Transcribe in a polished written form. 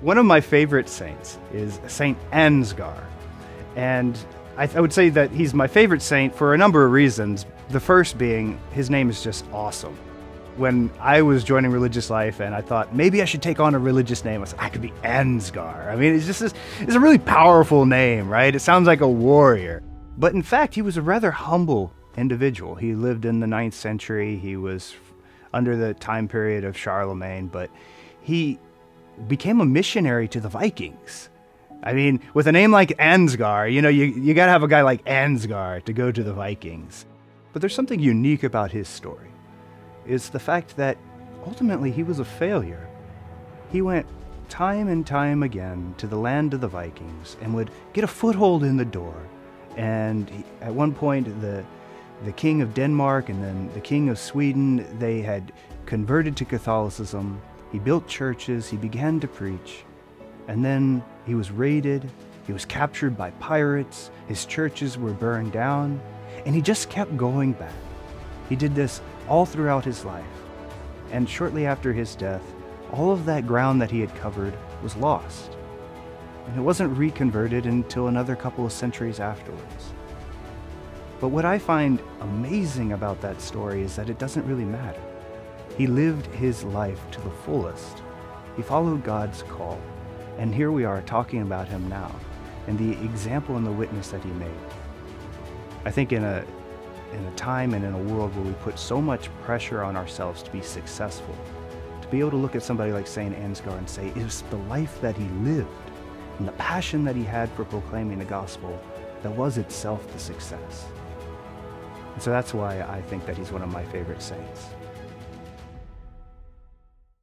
One of my favorite saints is Saint Ansgar, and I would say that he's my favorite saint for a number of reasons. The first being his name is just awesome. When I was joining religious life and I thought maybe I should take on a religious name, I said I could be Ansgar. I mean, it's a really powerful name, right? It sounds like a warrior. But in fact, he was a rather humble individual. He lived in the 9th century. He was under the time period of Charlemagne, but he became a missionary to the Vikings. I mean, with a name like Ansgar, you gotta have a guy like Ansgar to go to the Vikings. But there's something unique about his story. It's the fact that ultimately he was a failure. He went time and time again to the land of the Vikings and would get a foothold in the door. And at one point, the king of Denmark and then the king of Sweden, they had converted to Catholicism. He built churches, he began to preach, and then he was raided, he was captured by pirates, his churches were burned down, and he just kept going back. He did this all throughout his life, and shortly after his death, all of that ground that he had covered was lost, and it wasn't reconverted until another couple of centuries afterwards. But what I find amazing about that story is that it doesn't really matter. He lived his life to the fullest. He followed God's call. And here we are talking about him now and the example and the witness that he made. I think in a time and in a world where we put so much pressure on ourselves to be successful, to be able to look at somebody like Saint Ansgar and say, it was the life that he lived and the passion that he had for proclaiming the gospel that was itself the success. And so that's why I think that he's one of my favorite saints.